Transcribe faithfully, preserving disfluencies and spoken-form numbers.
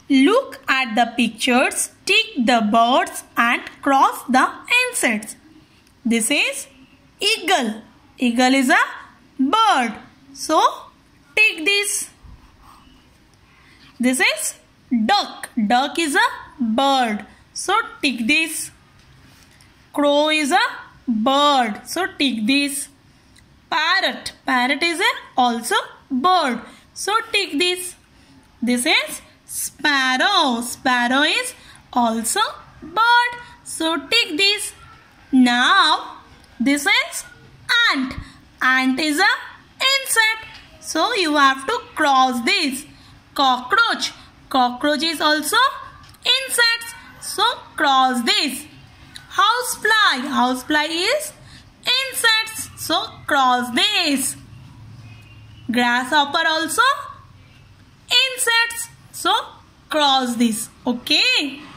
Look at the pictures, tick the birds and cross the insects. This is eagle. Eagle is a bird. So, tick this. This is duck. Duck is a bird. So, tick this. Crow is a bird. So, tick this. Parrot. Parrot is a also bird. So, tick this. This is sparrow. Sparrow is also bird. So, tick this. Now, this is ant. Ant is a insect. So, you have to cross this. Cockroach. Cockroach is also insects. So, cross this. Housefly. Housefly is insects. So, cross this. Grasshopper also insects. So, cross this. Okay.